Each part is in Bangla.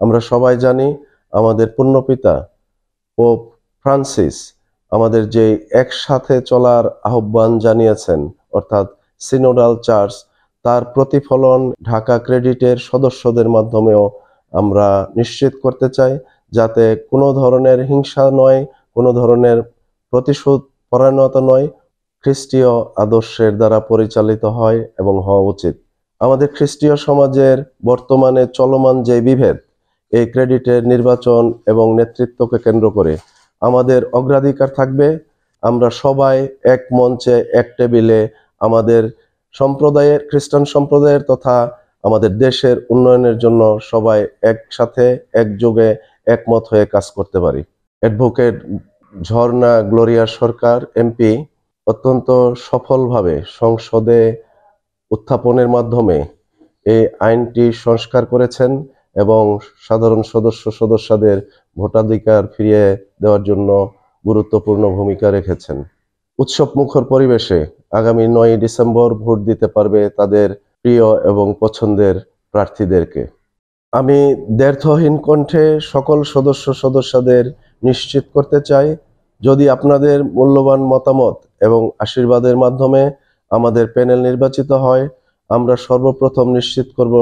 আমরা সবাই জানি আমাদের পুণ্যপিতা পোপ ফ্রান্সিস আমাদের যে একসাথে চলার আহ্বান জানিয়েছেন, অর্থাৎ সিনোডাল চার্চ, তার প্রতিফলন ঢাকা ক্রেডিটের সদস্যদের মাধ্যমেও আমরা নিশ্চিত করতে চাই, যাতে কোনো ধরনের হিংসা নয়, কোনো ধরনের প্রতিশোধ পরায়ণতা নয়, খ্রিস্টীয় আদর্শের দ্বারা পরিচালিত হয় এবং হওয়া উচিত। আমাদের খ্রিস্টীয় সমাজের বর্তমানে চলমান যে বিভেদ, এই ক্রেডিটের নির্বাচন এবং নেতৃত্বকে কেন্দ্র করে আমাদের অগ্রাধিকার থাকবে আমরা সবাই এক মঞ্চে এক টেবিলে আমাদের সম্প্রদায়ের, খ্রিস্টান সম্প্রদায়ের তথা আমাদের দেশের উন্নয়নের জন্য সবাই একসাথে একযোগে একমত হয়ে কাজ করতে পারি। Advocate Jharna Gloria Sarkar MP অত্যন্ত সফলভাবে সংসদে উত্থাপনের মাধ্যমে এই আইনটি সংস্কার করেছেন এবং সাধারণ সদস্যদের ভোটাধিকার ফিরিয়ে দেওয়ার জন্য গুরুত্বপূর্ণ ভূমিকা রেখেছেন। উৎসবমুখর পরিবেশে আগামী 9 ডিসেম্বর ভোট দিতে পারবে তাদের প্রিয় এবং পছন্দের প্রার্থীদেরকে। আমি দ্ব্যর্থহীন কণ্ঠে সকল সদস্যদের নিশ্চিত করতে চাই, যদি আপনাদের মূল্যবান মতামত এবং আশীর্বাদের মাধ্যমে আমাদের প্যানেল নির্বাচিত হয়, আমরা সর্বপ্রথম নিশ্চিত করব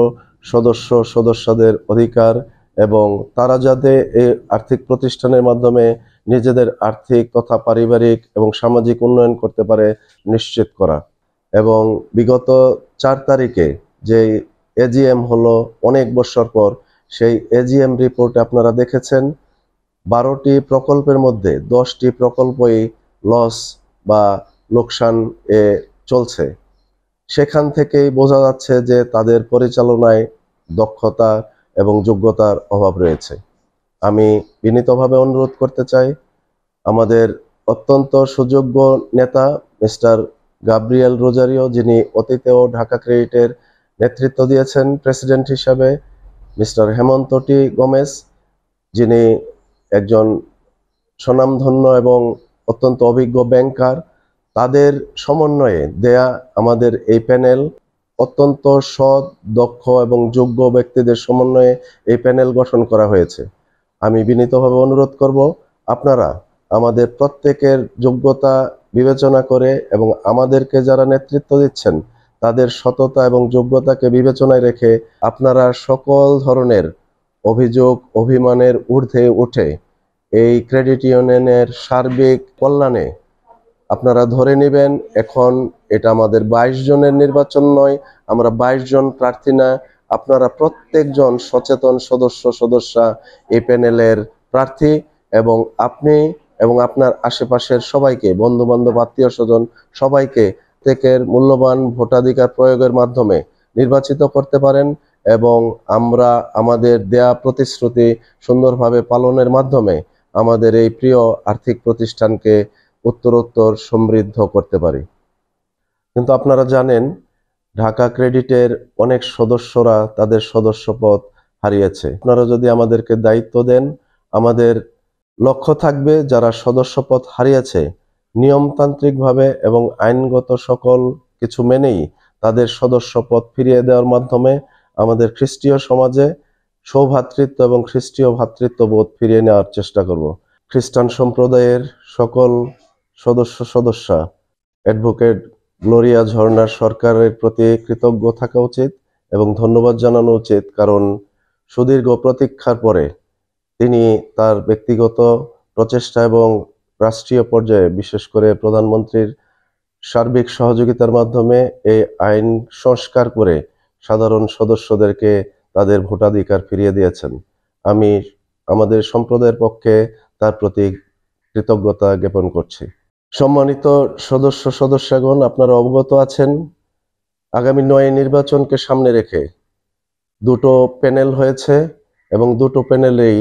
সদস্যদের অধিকার এবং তারা যাতে এই আর্থিক প্রতিষ্ঠানের মাধ্যমে নিজেদের আর্থিক তথা পারিবারিক এবং সামাজিক উন্নয়ন করতে পারে নিশ্চিত করা। এবং বিগত 4 তারিখে যে এজিএম হলো অনেক বছর পর, সেই এজিএম রিপোর্টে আপনারা দেখেছেন 12টি প্রকল্পের মধ্যে 10টি প্রকল্পই লস বা লোকসান এ চলছে। সেখান থেকেই বোঝা যাচ্ছে যে তাদের পরিচালনায় দক্ষতা এবং যোগ্যতার অভাব রয়েছে। আমি বিনীতভাবে অনুরোধ করতে চাই, আমাদের অত্যন্ত সুযোগ্য নেতা মিস্টার গাব্রিয়েল রোজারিও, যিনি অতীতেও ঢাকা ক্রেডিটের নেতৃত্ব দিয়েছেন প্রেসিডেন্ট হিসাবে, মিস্টার হেমন্ত টি গোমেজ, যিনি একজন স্বনামধন্য এবং অত্যন্ত অভিজ্ঞ ব্যাংকার, তাদের সমন্বয়ে দেয়া আমাদের এই প্যানেল অত্যন্ত সৎ, দক্ষ এবং যোগ্য ব্যক্তিদের সমন্বয়ে এই প্যানেল গঠন করা হয়েছে। আমি বিনীতভাবে অনুরোধ করব, আপনারা আমাদের প্রত্যেকের যোগ্যতা বিবেচনা করে এবং আমাদেরকে যারা নেতৃত্ব দিচ্ছেন তাদের সততা এবং যোগ্যতাকে বিবেচনায় রেখে আপনারা সকল ধরনের অভিযোগ অভিমানের ঊর্ধ্বে উঠে এই ক্রেডিট ইউনিয়নের সার্বিক কল্যাণে আপনারা ধরে নেবেন, এখন এটা আমাদের 22 জনের নির্বাচন নয়, আমরা 22 জন প্রার্থী না, আপনারা প্রত্যেকজন সচেতন সদস্যা এই প্যানেলের প্রার্থী এবং আপনি এবং আপনার আশেপাশের সবাইকে, বন্ধু বান্ধব, আত্মীয় স্বজন সবাইকে প্রত্যেকের মূল্যবান ভোটাধিকার প্রয়োগের মাধ্যমে নির্বাচিত করতে পারেন এবং আমরা আমাদের দেয়া প্রতিশ্রুতি সুন্দরভাবে পালনের মাধ্যমে আমাদের এই প্রিয় আর্থিক প্রতিষ্ঠানকে উত্তরোত্তর সমৃদ্ধ করতে পারি। কিন্তু আপনারা জানেন ঢাকা ক্রেডিটের অনেক সদস্যরা তাদের সদস্যপদ হারিয়েছে। আপনারা যদি আমাদেরকে দায়িত্ব দেন, আমাদের লক্ষ্য থাকবে যারা সদস্যপদ হারিয়েছে নিয়মতান্ত্রিকভাবে এবং আইনগত সকল কিছু মেনেই তাদের সদস্যপদ ফিরিয়ে দেওয়ার মাধ্যমে আমাদের খ্রিস্টীয় সমাজে সৌভ্রাতৃত্ব এবং খ্রিস্টীয় ভ্রাতৃত্ববোধ ফিরিয়ে নেওয়ার চেষ্টা করব। খ্রিস্টান সম্প্রদায়ের সকল সদস্যা অ্যাডভোকেট গ্লোরিয়া ঝর্ণা সরকারের প্রতি কৃতজ্ঞ থাকা উচিত এবং ধন্যবাদ জানানো উচিত, কারণ সুদীর্ঘ প্রতীক্ষার পরে তিনি তার ব্যক্তিগত প্রচেষ্টা এবং রাষ্ট্রীয় পর্যায়ে বিশেষ করে প্রধানমন্ত্রীর সার্বিক সহযোগিতার মাধ্যমে এই আইন সংস্কার করে সাধারণ সদস্যদেরকে তাদের ভোটাধিকার ফিরিয়ে দিয়েছেন। আমি আমাদের সম্প্রদায়ের পক্ষে তার প্রতি কৃতজ্ঞতা জ্ঞাপন করছি। সম্মানিত সদস্যগণ, আপনারা অবগত আছেন আগামী 9 নির্বাচনকে সামনে রেখে দুটো প্যানেল হয়েছে এবং দুটো প্যানেলেই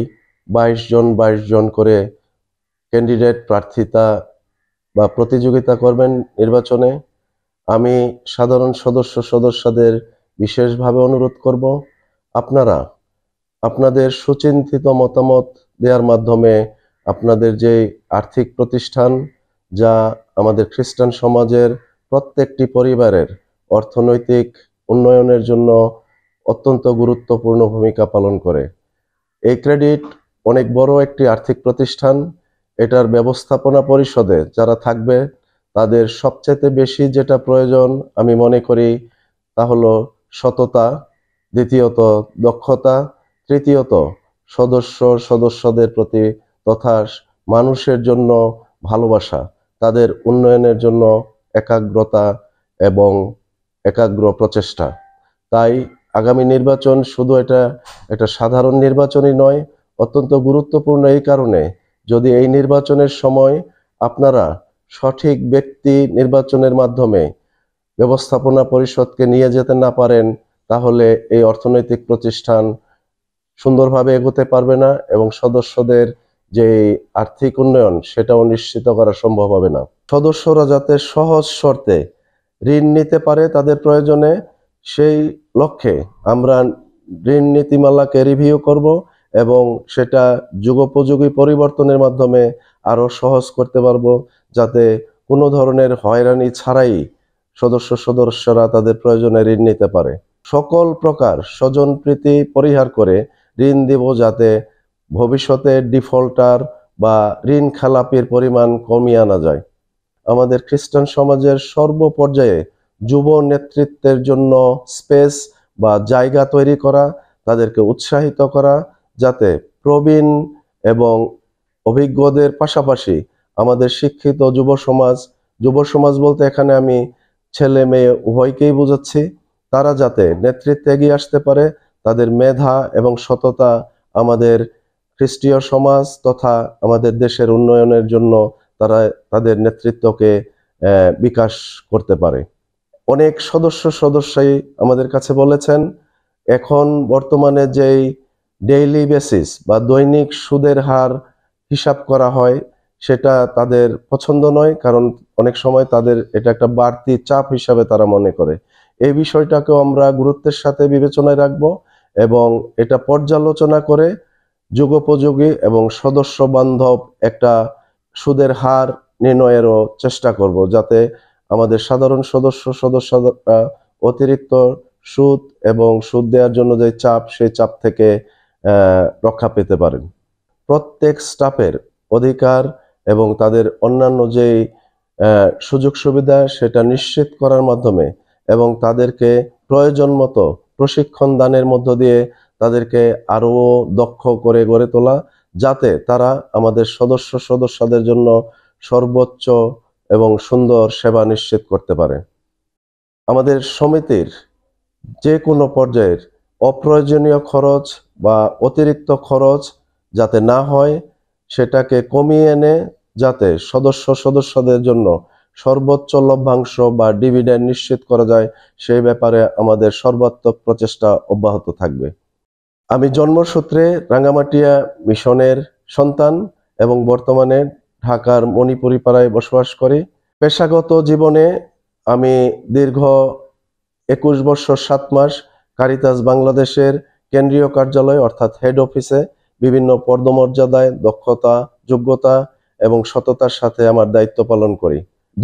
22 জন করে ক্যান্ডিডেট প্রার্থিতা বা প্রতিযোগিতা করবেন নির্বাচনে। আমি সাধারণ সদস্যদের বিশেষভাবে অনুরোধ করব, আপনারা আপনাদের সুচিন্তিত মতামত দেওয়ার মাধ্যমে আপনাদের যে আর্থিক প্রতিষ্ঠান যা আমাদের খ্রিস্টান সমাজের প্রত্যেকটি পরিবারের অর্থনৈতিক উন্নয়নের জন্য অত্যন্ত গুরুত্বপূর্ণ ভূমিকা পালন করে, এই ক্রেডিট অনেক বড় একটি আর্থিক প্রতিষ্ঠান। এটার ব্যবস্থাপনা পরিষদে যারা থাকবে তাদের সবচেয়ে বেশি যেটা প্রয়োজন আমি মনে করি তা হলো সততা, দ্বিতীয়ত দক্ষতা, তৃতীয়ত সদস্যদের প্রতি তথা মানুষের জন্য ভালোবাসা, তাদের উন্নয়নের জন্য একাগ্রতা এবং একাগ্র প্রচেষ্টা। তাই আগামী নির্বাচন শুধু একটা সাধারণ নির্বাচনই নয়, অত্যন্ত গুরুত্বপূর্ণ এই কারণে, যদি এই নির্বাচনের সময় আপনারা সঠিক ব্যক্তি নির্বাচনের মাধ্যমে ব্যবস্থাপনা পরিষদকে নিয়ে যেতে না পারেন, তাহলে এই অর্থনৈতিক প্রতিষ্ঠান সুন্দরভাবে এগোতে পারবে না এবং সদস্যদের যে আর্থিক উন্নয়ন সেটাও নিশ্চিত করা সম্ভব হবে না। সদস্যরা যাতে সহজ শর্তে ঋণ নিতে পারে তাদের প্রয়োজনে, সেই লক্ষ্যে আমরা ঋণ নীতিমালাকে রিভিউ করব এবং সেটা যুগোপযোগী পরিবর্তনের মাধ্যমে আরো সহজ করতে পারবো, যাতে কোনো ধরনের হয়রানি ছাড়াই সদস্যরা তাদের প্রয়োজনে ঋণ নিতে পারে। সকল প্রকার স্বজনপ্রীতি পরিহার করে ঋণ দেব, যাতে ভবিষ্যতে ডিফল্টার বা ঋণ খেলাপির পরিমাণ কমিয়ে আনা যায়। আমাদের খ্রিস্টান সমাজের সর্বপর্যায়ে যুব নেতৃত্বের জন্য স্পেস বা জায়গা তৈরি করা, তাদেরকে উৎসাহিত করা, যাতে প্রবীণ এবং অভিজ্ঞদের পাশাপাশি আমাদের শিক্ষিত যুব সমাজ বলতে এখানে আমি ছেলে মেয়ে উভয়কেই বোঝাচ্ছি, তারা যাতে নেতৃত্বে এগিয়ে আসতে পারে। তাদের মেধা এবং সততা আমাদের খ্রিস্টীয় সমাজ তথা আমাদের দেশের উন্নয়নের জন্য তারা তাদের নেতৃত্বকে বিকাশ করতে পারে। অনেক সদস্যই আমাদের কাছে বলেছেন, এখন বর্তমানে যেই ডেইলি বেসিস বা দৈনিক সুদের হার হিসাব করা হয় সেটা তাদের পছন্দ নয়, কারণ অনেক সময় তাদের এটা একটা বাড়তি চাপ হিসাবে তারা মনে করে। এই বিষয়টাকেও আমরা গুরুত্বের সাথে বিবেচনায় রাখব এবং এটা পর্যালোচনা করে যুগোপযোগী এবং সদস্য বান্ধব একটা সুদের হার নির্ণয়েরও চেষ্টা করব, যাতে আমাদের সাধারণ সদস্যরা অতিরিক্ত সুদ এবং সুদ দেওয়ার জন্য যে চাপ, সেই চাপ থেকে রক্ষা পেতে পারেন। প্রত্যেক স্টাফের অধিকার এবং তাদের অন্যান্য যেই সুযোগ সুবিধা সেটা নিশ্চিত করার মাধ্যমে এবং তাদেরকে প্রয়োজন মতো প্রশিক্ষণ দানের মধ্য দিয়ে তাদেরকে আরো দক্ষ করে গড়ে তোলা, যাতে তারা আমাদের সদস্যদের জন্য সর্বোচ্চ এবং সুন্দর সেবা নিশ্চিত করতে পারে। আমাদের সমিতির যে কোনো পর্যায়ের অপ্রয়োজনীয় খরচ বা অতিরিক্ত খরচ যাতে না হয়, সেটাকে কমিয়ে এনে যাতে সদস্যদের জন্য সর্বোচ্চ লভ্যাংশ বা ডিভিডেন্ড নিশ্চিত করা যায়, সেই ব্যাপারে আমাদের সর্বাত্মক প্রচেষ্টা অব্যাহত থাকবে। আমি জন্মসূত্রে রাঙ্গামাটিয়া মিশনের সন্তান এবং বর্তমানে ঢাকার মণিপুরি পাড়ায় বসবাস করি। পেশাগত জীবনে আমি দীর্ঘ 21 বছর 7 মাস কারিতাস বাংলাদেশের কেন্দ্রীয় কার্যালয় অর্থাৎ হেড অফিসে বিভিন্ন পদমর্যাদায় দক্ষতা, যোগ্যতা এবং সততার সাথে আমার দায়িত্ব পালন করি।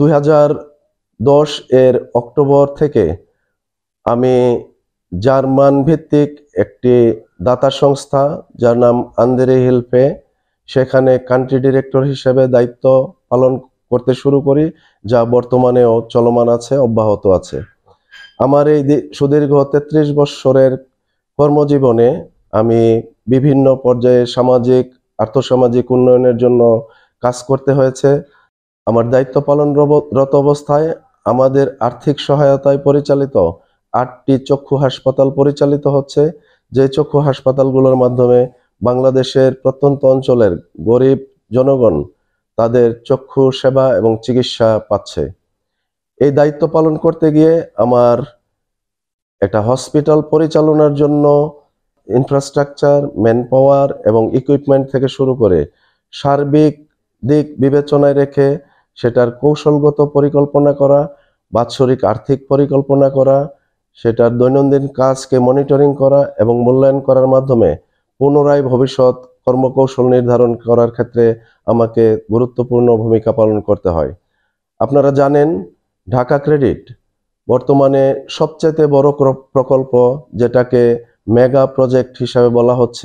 2010 এর অক্টোবর থেকে আমি জার্মান ভিত্তিক একটি দাতা সংস্থা যার নাম আন্দেরে হিলফে, সেখানে কান্ট্রি ডিরেক্টর হিসেবে দায়িত্ব পালন করতে শুরু করি, যা বর্তমানেও চলমান আছে, অব্যাহত আছে। আমার এই সুদীর্ঘ 33 বছরের কর্মজীবনে আমি বিভিন্ন পর্যায়ে আর্থসামাজিক উন্নয়নের জন্য কাজ করতে হয়েছে। আমার দায়িত্ব পালনরত অবস্থায় আমাদের আর্থিক সহায়তায় পরিচালিত 8টি চক্ষু হাসপাতাল পরিচালিত হচ্ছে, যে চক্ষু হাসপাতালগুলোর মাধ্যমে বাংলাদেশের প্রত্যন্ত অঞ্চলের গরিব জনগণ তাদের চক্ষু সেবা এবং চিকিৎসা পাচ্ছে। এই দায়িত্ব পালন করতে গিয়ে আমার একটা হসপিটাল পরিচালনার জন্য ইনফ্রাস্ট্রাকচার, ম্যান পাওয়ার এবং ইকুইপমেন্ট থেকে শুরু করে সার্বিক দিক বিবেচনায় রেখে সেটার কৌশলগত পরিকল্পনা করা, বাৎসরিক আর্থিক পরিকল্পনা করা, সেটার দৈনন্দিন কাজকে মনিটরিং করা এবং মূল্যায়ন করার মাধ্যমে পুনরায় ভবিষ্যৎ কর্মকৌশল নির্ধারণ করার ক্ষেত্রে আমাকে গুরুত্বপূর্ণ ভূমিকা পালন করতে হয়। আপনারা জানেন, ঢাকা ক্রেডিট বর্তমানে সবচেয়ে বড় প্রকল্প, যেটাকে মেগা প্রজেক্ট হিসাবে বলা হচ্ছে,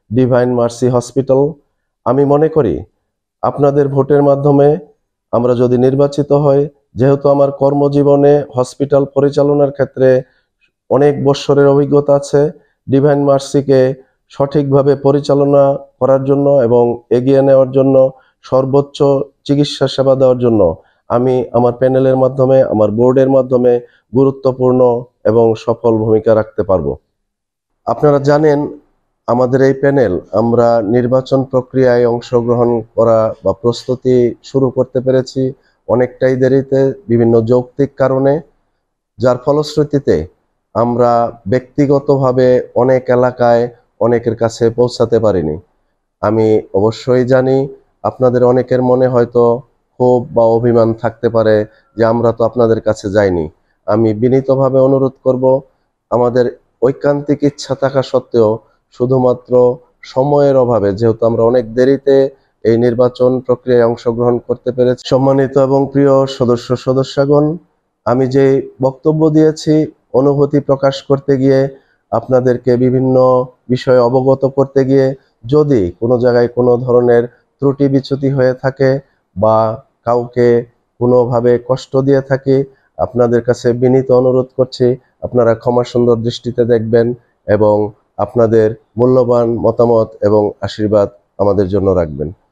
ডিভাইন মার্সি হসপিটাল। আমি মনে করি আপনাদের ভোটের মাধ্যমে আমরা যদি নির্বাচিত হই, যেহেতু আমার কর্মজীবনে হসপিটাল পরিচালনার ক্ষেত্রে অনেক বৎসরের অভিজ্ঞতা আছে, ডিভাইন মার্সিকে সঠিকভাবে পরিচালনা করার জন্য এবং এগিয়ে নেওয়ার জন্য, সর্বোচ্চ চিকিৎসা সেবা দেওয়ার জন্য আমি আমার প্যানেলের মাধ্যমে, আমার বোর্ডের মাধ্যমে গুরুত্বপূর্ণ এবং সফল ভূমিকা রাখতে পারবো। আপনারা জানেন আমাদের এই প্যানেল আমরা নির্বাচন প্রক্রিয়ায় অংশগ্রহণ করা বা প্রস্তুতি শুরু করতে পেরেছি অনেকটাই দেরিতে, বিভিন্ন যৌক্তিক কারণে, যার ফলশ্রুতিতে আমরা ব্যক্তিগতভাবে অনেক এলাকায় অনেকের কাছে পৌঁছাতে পারিনি। আমি অবশ্যই জানি আপনাদের অনেকের মনে হয়তো ক্ষোভ বা অভিমান থাকতে পারে যে আমরা তো আপনাদের কাছে যাইনি। আমি বিনীতভাবে অনুরোধ করব, আমাদের ঐকান্তিক ইচ্ছা থাকা সত্ত্বেও শুধুমাত্র সময়ের অভাবে, যেহেতু আমরা অনেক দেরিতে এই নির্বাচন প্রক্রিয়ায় অংশগ্রহণ করতে পেরেছি। সম্মানিত এবং প্রিয় সদস্যগণ, আমি যে বক্তব্য দিয়েছি অনুভূতি প্রকাশ করতে গিয়ে, আপনাদেরকে বিভিন্ন বিষয়ে অবগত করতে গিয়ে যদি কোনো জায়গায় কোনো ধরনের ত্রুটি বিচ্যুতি হয়ে থাকে বা কাউকে কোনোভাবে কষ্ট দিয়ে থাকি, আপনাদের কাছে বিনীত অনুরোধ করছি আপনারা ক্ষমা সুন্দর দৃষ্টিতে দেখবেন এবং আপনাদের মূল্যবান মতামত এবং আশীর্বাদ আমাদের জন্য রাখবেন।